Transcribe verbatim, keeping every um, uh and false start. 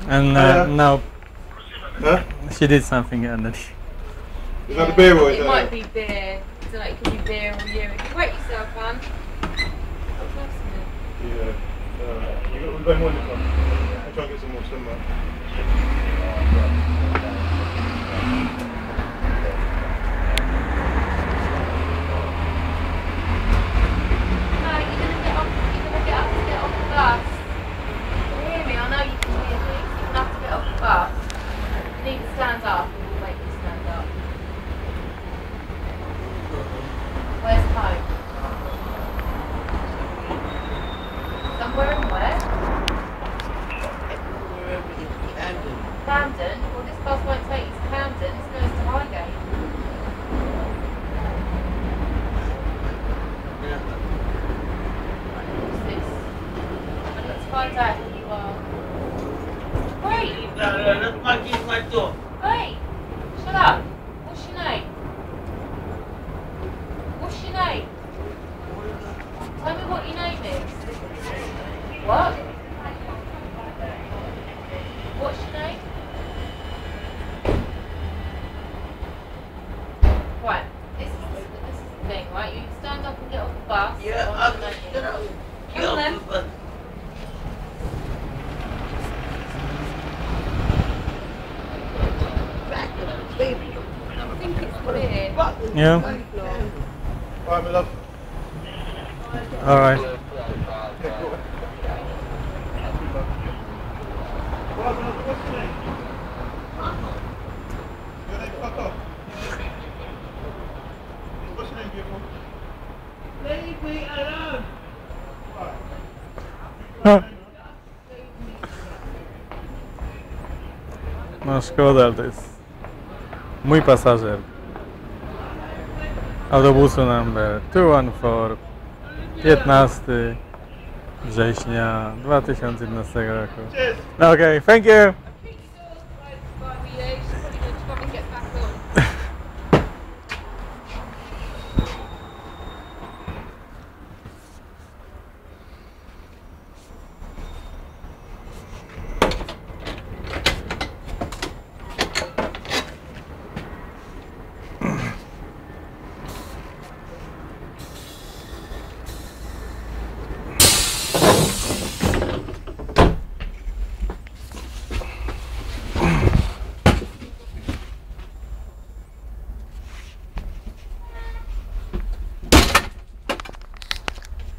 And uh, Uh, now Huh? she did something and then Is that the beer or is It that might be beer. I don't know, it could be beer or you. If you wait yourself, man. Yeah. Uh, you got, we're going more in this one. I'll try and get some more somewhere. Stand up, and we'll make you stand up. Where's home? Somewhere in where? Camden. Camden? Well, this bus won't take you to Camden, this goes to Highgate. What's this? I need to find out who you are. Wait! No, no, that's my key, my door. Hey, shut up. What's your name? What's your name? Tell me what your name is. What? What's your name? Right, this is, this is the thing, right? You stand up and get off the bus. Yeah, I'll I'm let just you. gonna Come kill on then. you, but I think it's the beer. yeah. Alright, my love. All right. Well, my love, what's your name? Your name, fuck off. What's your name, beautiful? leave me alone. No szkoda, ale to jest mój pasażer autobusu number dwa jeden cztery piętnastego września dwa tysiące jedenastego roku. Cheers. Okay, thank you.